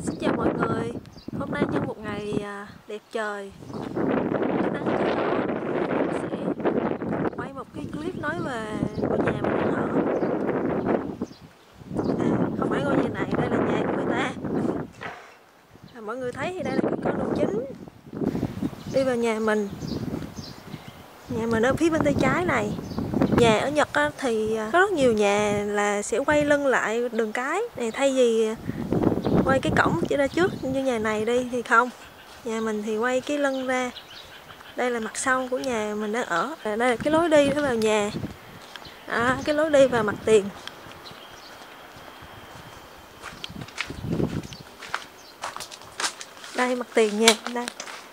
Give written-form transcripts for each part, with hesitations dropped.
Xin chào mọi người. Hôm nay nhân một ngày đẹp trời, có nắng có gió, mình sẽ quay một cái clip nói về ngôi nhà mình đang ở. Không phải ngôi nhà này, đây là nhà của người ta. Mọi người thấy thì đây là cái con đường chính đi vào nhà mình. Nhà mình ở phía bên tay trái này. Nhà ở Nhật thì có rất nhiều nhà là sẽ quay lưng lại đường cái này, thay vì quay cái cổng chỉ ra trước như nhà này đi thì không. Nhà mình thì quay cái lưng ra. Đây là mặt sau của nhà mình đang ở. Đây là cái lối đi để vào nhà. Cái lối đi vào mặt tiền. Đây mặt tiền nhà đây.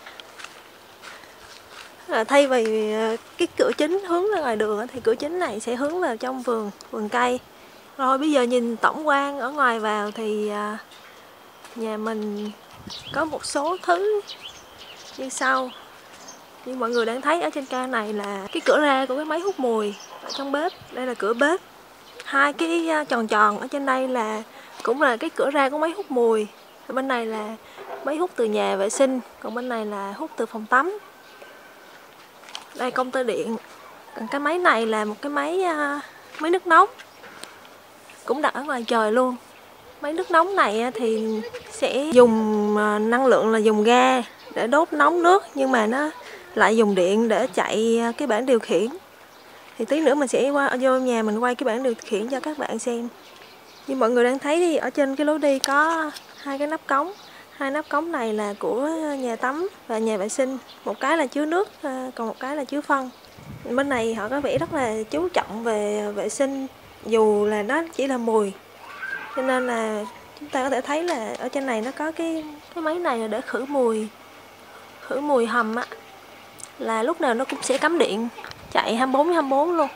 Thay vì cái cửa chính hướng ra ngoài đường thì cửa chính này sẽ hướng vào trong vườn cây. Rồi bây giờ nhìn tổng quan ở ngoài vào thì nhà mình có một số thứ như sau. Như mọi người đang thấy ở trên cao này là cái cửa ra của cái máy hút mùi ở trong bếp. Đây là cửa bếp. Hai cái tròn tròn ở trên đây là cũng là cái cửa ra của máy hút mùi. Ở bên này là máy hút từ nhà vệ sinh, còn bên này là hút từ phòng tắm. Đây công tơ điện. Còn cái máy này là một cái máy nước nóng, cũng đặt ở ngoài trời luôn. Máy nước nóng này thì sẽ dùng năng lượng là dùng ga để đốt nóng nước, nhưng mà nó lại dùng điện để chạy cái bảng điều khiển. Thì tí nữa mình sẽ vô nhà mình quay cái bảng điều khiển cho các bạn xem. Như mọi người đang thấy thì ở trên cái lối đi có hai cái nắp cống. Hai nắp cống này là của nhà tắm và nhà vệ sinh. Một cái là chứa nước, còn một cái là chứa phân. Bên này họ có vẻ rất là chú trọng về vệ sinh, dù là nó chỉ là mùi. Cho nên là chúng ta có thể thấy là ở trên này nó có cái máy này là để khử mùi hầm á, là lúc nào nó cũng sẽ cắm điện chạy 24/24 luôn.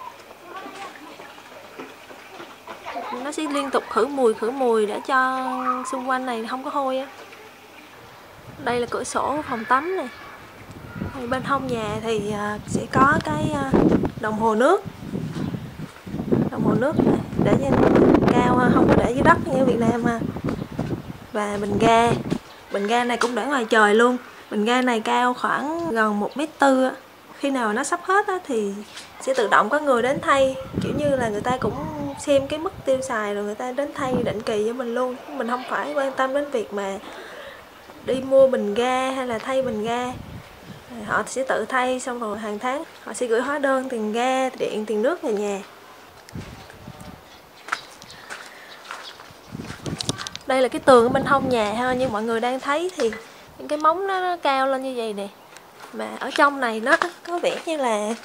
Nó sẽ liên tục khử mùi để cho xung quanh này không có hôi á. Đây là cửa sổ phòng tắm này. Bên hông nhà thì sẽ có cái đồng hồ nước. Đồng hồ nước này, để trên cao, không có để dưới đất như ở Việt Nam ha. Và bình ga này cũng để ngoài trời luôn. Bình ga này cao khoảng gần 1,4 m. Khi nào nó sắp hết thì sẽ tự động có người đến thay. Kiểu như là người ta cũng xem cái mức tiêu xài rồi người ta đến thay định kỳ cho mình luôn. Mình không phải quan tâm đến việc mà đi mua bình ga hay là thay bình ga. Họ sẽ tự thay, xong rồi hàng tháng họ sẽ gửi hóa đơn tiền ga, điện, tiền nước về nhà. Đây là cái tường ở bên hông nhà ha, như mọi người đang thấy thì những cái móng nó cao lên như vậy nè. Mà ở trong này nó có vẻ như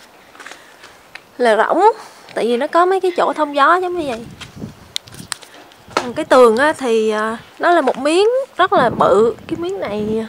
là rỗng, tại vì nó có mấy cái chỗ thông gió giống như vậy. Còn cái tường thì nó là một miếng rất là bự. Cái miếng này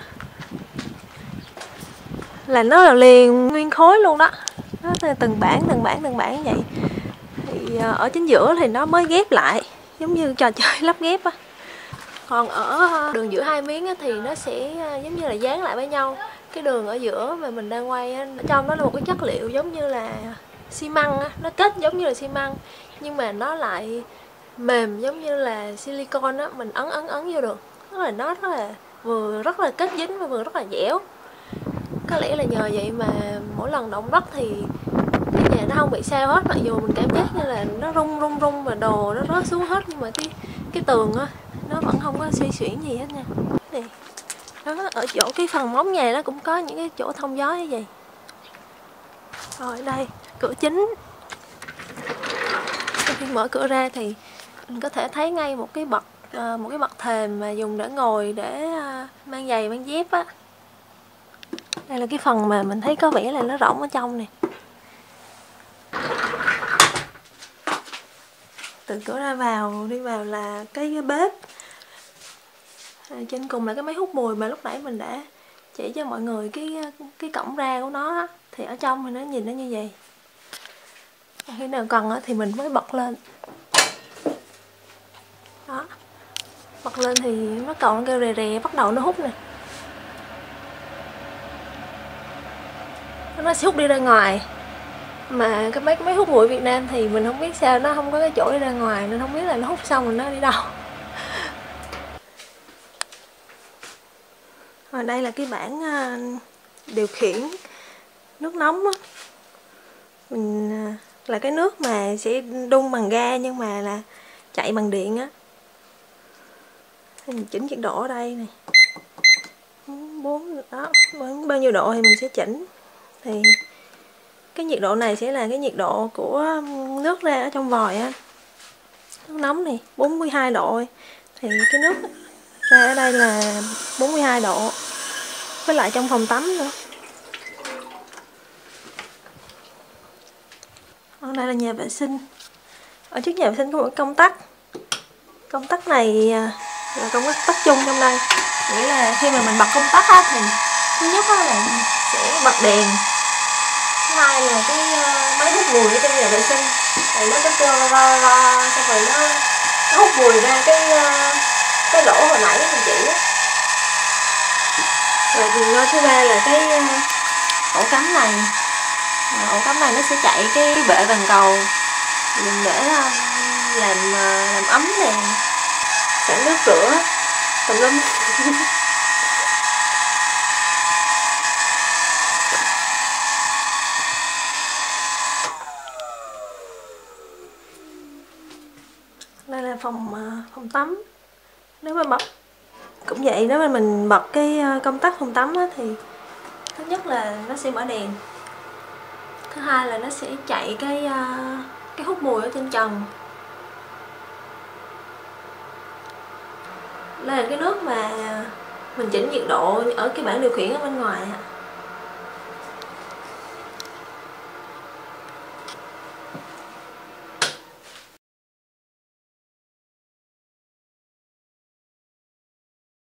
là nó là liền nguyên khối luôn đó. Nó là từng bản như vậy. Thì ở chính giữa thì nó mới ghép lại, giống như trò chơi lắp ghép á. Còn ở đường giữa hai miếng thì nó sẽ giống như là dán lại với nhau. Cái đường ở giữa mà mình đang quay ở trong đó là một cái chất liệu giống như là xi măng á, nó kết giống như là xi măng nhưng mà nó lại mềm giống như là silicon á, mình ấn vô được. Nó vừa rất là kết dính và vừa rất là dẻo. Có lẽ là nhờ vậy mà mỗi lần động đất thì cái nhà nó không bị sao hết, mặc dù mình cảm giác như là nó rung và đồ nó rớt xuống hết, nhưng mà cái tường á nó vẫn không có suy xuyển gì hết nha. Này, đó, ở chỗ cái phần móng nhà nó cũng có những cái chỗ thông gió như vậy. Rồi đây, cửa chính. Khi mở cửa ra thì mình có thể thấy ngay một cái bậc thềm mà dùng để ngồi, để mang giày mang dép á. Đây là cái phần mà mình thấy có vẻ là nó rỗng ở trong nè. Từ cửa ra đi vào là cái bếp. Trên cùng là cái máy hút mùi mà lúc nãy mình đã chỉ cho mọi người cái cổng ra của nó á. Thì ở trong thì nó nhìn nó như vậy. Khi nào cần thì mình mới bật lên. Đó. Bật lên thì nó còn nó kêu rè rè, bắt đầu nó hút nè. Nó sẽ hút đi ra ngoài. Mà cái máy hút bụi Việt Nam thì mình không biết sao nó không có cái chỗ đi ra ngoài, nên không biết là nó hút xong rồi nó đi đâu. Rồi đây là cái bảng điều khiển nước nóng á. Mình là cái nước mà sẽ đun bằng ga nhưng mà là chạy bằng điện á. Mình chỉnh nhiệt độ ở đây này, 4 đó, bao nhiêu độ thì mình sẽ chỉnh. Thì cái nhiệt độ này sẽ là cái nhiệt độ của nước ra ở trong vòi á. Nước nóng này 42 độ thì cái nước ra ở đây là 42 độ, với lại trong phòng tắm nữa. Ở đây là nhà vệ sinh. Ở trước nhà vệ sinh có một công tắc. Công tắc này là công tắc chung trong đây, nghĩa là khi mà mình bật công tắc á, thì thứ nhất là sẽ bật đèn, thứ hai là cái máy hút mùi ở trong nhà vệ sinh thì nó có kêu ro ro, xong rồi nó hút mùi ra cái lỗ hồi nãy mình chỉ á. Rồi thì thứ ba là cái ổ cắm này. Ổ cắm này nó sẽ chạy cái bệ van cầu dùng để làm ấm nè, xả nước rửa tùm lum. Đây là phòng tắm. Nếu mà bật cũng vậy, nếu mà mình bật cái công tắc phòng tắm á, thì thứ nhất là nó sẽ mở đèn, thứ hai là nó sẽ chạy cái hút mùi ở trên trần. Đây là cái nước mà mình chỉnh nhiệt độ ở cái bảng điều khiển ở bên ngoài.